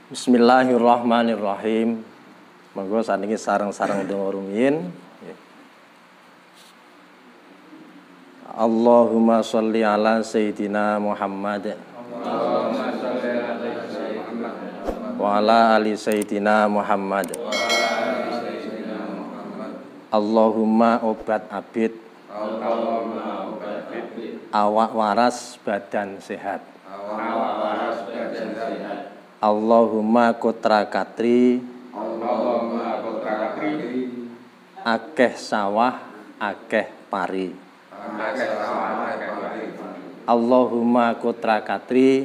Bismillahirrahmanirrahim. Monggo saniki sareng-sareng donga rumiyin. Allahumma sholli ala sayyidina Muhammad wa ala ali sayyidina Muhammad. Allahumma obat abid, awak waras badan sehat. Allahumma kotra katri, akeh sawah akeh pari. Allahumma kotra katri,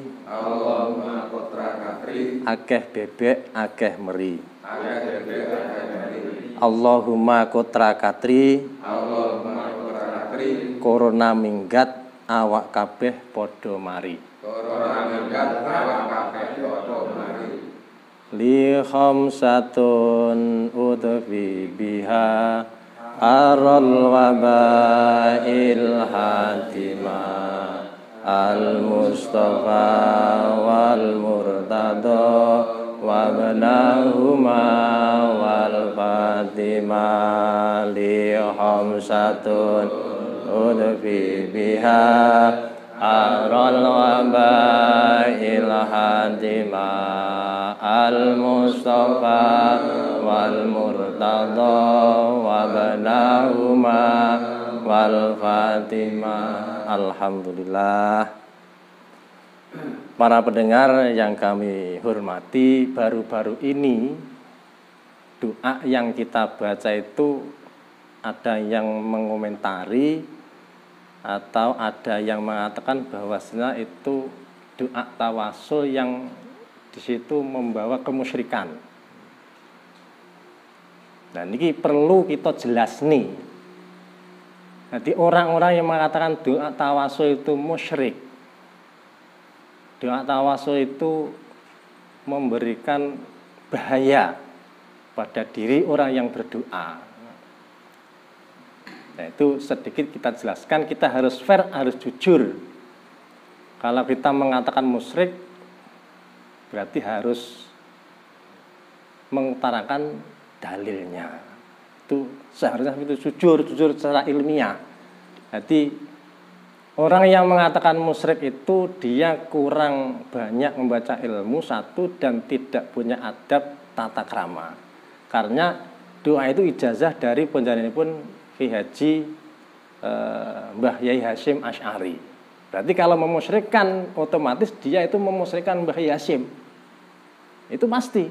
akeh bebek akeh meri. Allahumma kotra katri, corona minggat awak kabeh padha mari. Li khamsatun udfi biha aral wabail hatima al mustafa wal murtada wa banahuma wal fatima. Li khamsatun udfi biha aral wabail hatima al mustafa wal murtada wa banahuma wal fatima. Alhamdulillah. Para pendengar yang kami hormati, baru-baru ini doa yang kita baca itu ada yang mengomentari atau ada yang mengatakan bahwasanya itu doa tawasul yang di situ membawa kemusyrikan. Dan ini perlu kita jelas nih. Jadi orang-orang yang mengatakan doa tawasul itu musyrik, doa tawasul itu memberikan bahaya pada diri orang yang berdoa. Nah, itu sedikit kita jelaskan. Kita harus fair, harus jujur. Kalau kita mengatakan musyrik, berarti harus mengutarakan dalilnya. Itu seharusnya itu jujur secara ilmiah. Jadi orang yang mengatakan musyrik itu dia kurang banyak membaca ilmu satu dan tidak punya adab tata krama. Karena doa itu ijazah dari penjanenipun Ki Haji Mbah Yai Hasyim Asy'ari. Berarti kalau memusyrikkan otomatis dia itu memusyrikkan Mbah Yai Hasyim. Itu pasti.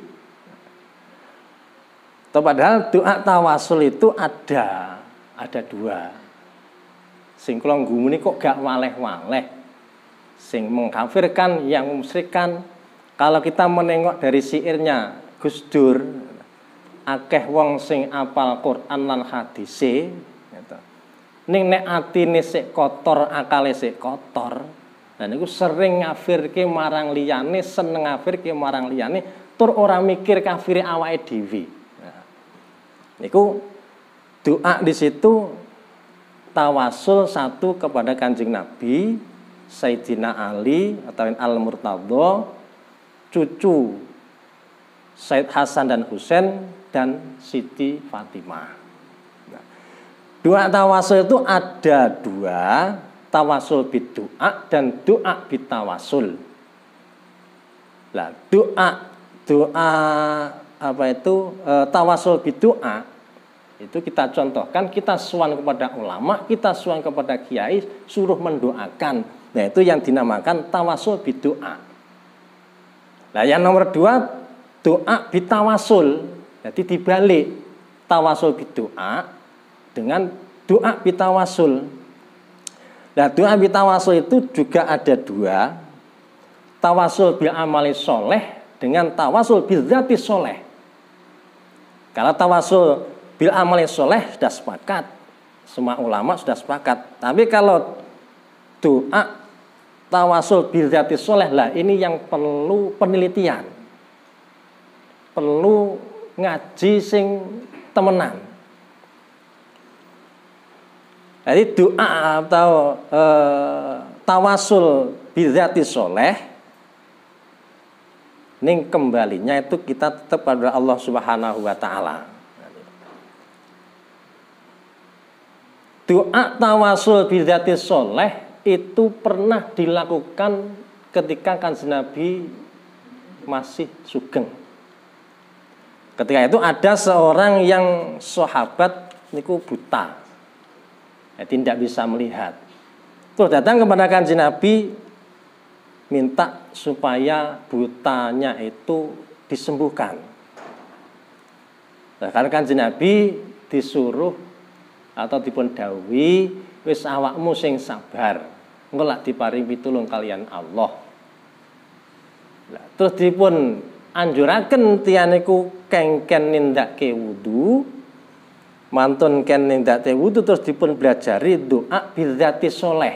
Padahal doa tawasul itu ada dua. Sing kula nggumuni kok gak waleh-waleh. Sing mengkafirkan, yang memusyrikkan. Kalau kita menengok dari syairnya Gus Dur, akeh wong sing apal Quran lan hadise, gitu. Ning nek atine sik kotor, akale sik kotor, dan niku sering ngafirke marang liyane, seneng ngafirke marang liyane, tur ora mikir kafire awake dhewe. Nah, niku doa di situ tawasul satu kepada Kanjeng Nabi, Sayyidina Ali atau Al-Murtadha, cucu Said Hasan dan Husain dan Siti Fatimah. Nah, doa tawasul itu ada dua, tawasul bidu'a dan doa bitawasul. Nah, doa apa itu tawasul bidu'a itu kita contohkan, kita suan kepada ulama, kita suan kepada kiai, suruh mendoakan. Nah, itu yang dinamakan tawasul bidu'a. Nah, yang nomor dua, doa bitawasul. Jadi dibalik, tawasul bidu'a dengan doa bitawasul. Nah, doa bitawasul itu juga ada dua, tawasul bil amali soleh dengan tawasul bil dzati soleh. Kalau tawasul bil amali soleh sudah sepakat, semua ulama sudah sepakat. Tapi kalau doa tawasul bil dzati soleh lah, ini yang perlu penelitian, perlu ngaji sing temenan. Jadi doa atau tawasul bidzati soleh ning kembalinya itu kita tetap pada Allah Subhanahu wa taala. Doa tawasul bidzati sholeh itu pernah dilakukan ketika Kanjeng Nabi masih sugeng. Ketika itu ada seorang yang sahabat niku buta, jadi tidak bisa melihat. Terus datang kepada Kanjeng Nabi minta supaya butanya itu disembuhkan. Nah, karena Kanjeng Nabi disuruh atau dipun dawuhi wis awakmu sing sabar, engko lak diparing pitulung kalian Allah. Nah, terus dipun anjuraken tiyane ku kengken nindake wudu, mantun ken nindake wudu terus dipun belajari doa bidzati sholeh.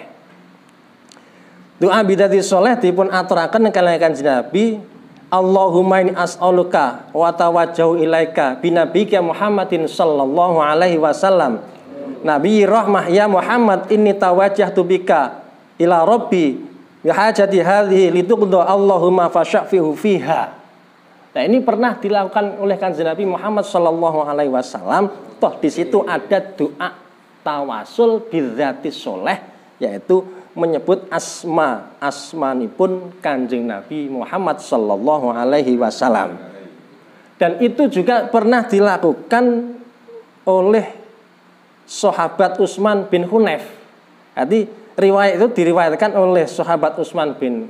Doa bidzati sholeh dipun aturaken kaliyan Kanjeng Nabi, Allahumma inni as'aluka wa tawajjahu ilaika binabiyika Muhammadin sallallahu alaihi wasallam. Nabi rahmah ya Muhammad inni tawajjahtu bika ila rabbi bi hajati hadhihi lituqda Allahumma fasya'fihu fiha. Nah, ini pernah dilakukan oleh Kanjeng Nabi Muhammad sallallahu alaihi wasallam. Toh di situ ada doa tawasul bidzati sholeh, yaitu menyebut asmanipun Kanjeng Nabi Muhammad sallallahu alaihi wasallam. Dan itu juga pernah dilakukan oleh sahabat Utsman bin Hunayf. Jadi riwayat itu diriwayatkan oleh sahabat Utsman bin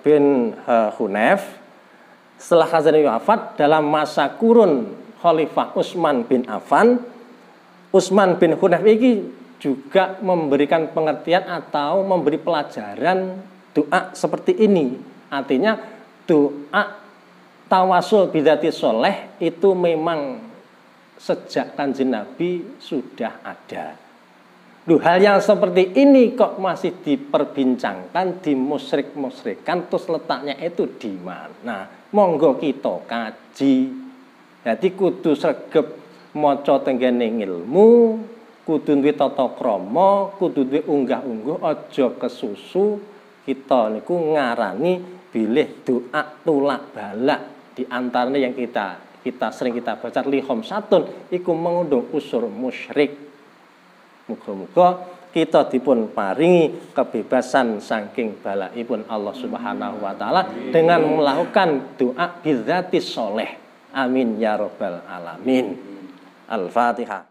Hunayf setelah Kanjeng Nabi wafat dalam masa kurun Khalifah Utsman bin Affan. Utsman bin Hunayf ini juga memberikan pengertian atau memberi pelajaran doa seperti ini. Artinya doa tawasul bidzati sholeh itu memang sejak Kanjeng Nabi sudah ada. Hal yang seperti ini kok masih diperbincangkan, dimusyrik-musyrikkan, terus letaknya itu di mana? Monggo kita kaji. Jadi kudu sregep maca tenggene ilmu, kudu duwe tata krama, kudu duwe unggah-ungguh, aja kesusu. Kita niku ngarani bilih doa tulak balak. Di antaranya yang kita sering kita baca lihom satun iku mengundung usur musyrik. Muga-muga kita dipun paringi kebebasan saking balaipun Allah Subhanahu wa taala dengan melakukan doa bidzati sholeh. Amin ya rabbal alamin. Al-Fatihah.